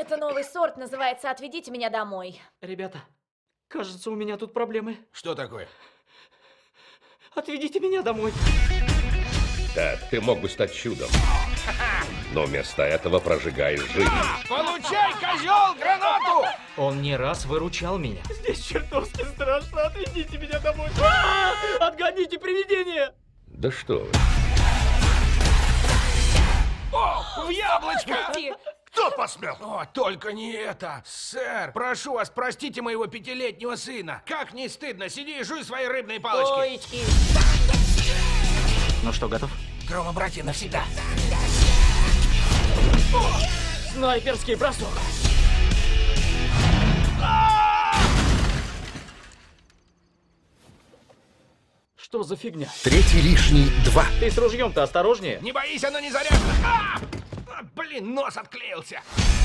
Это новый сорт, называется «Отведите меня домой». Ребята, кажется, у меня тут проблемы. Что такое? Отведите меня домой. Так, ты мог бы стать чудом. Но вместо этого прожигаешь жизнь. Получай, козел, гранату! Он не раз выручал меня. Здесь чертовски страшно. Отведите меня домой. Отгоните привидение! Да что вы. О, в яблочко! Кто посмел? О, только не это! Сэр, прошу вас, простите моего 5-летнего сына. Как не стыдно, сиди и жуй свои рыбные палочки. Оечки. Ну что, готов? Грома, братья, навсегда. Снайперский бросок. Что за фигня? Третий лишний 2. Ты с ружьем-то осторожнее. Не боись, оно не заряжено. Блин, нос отклеился.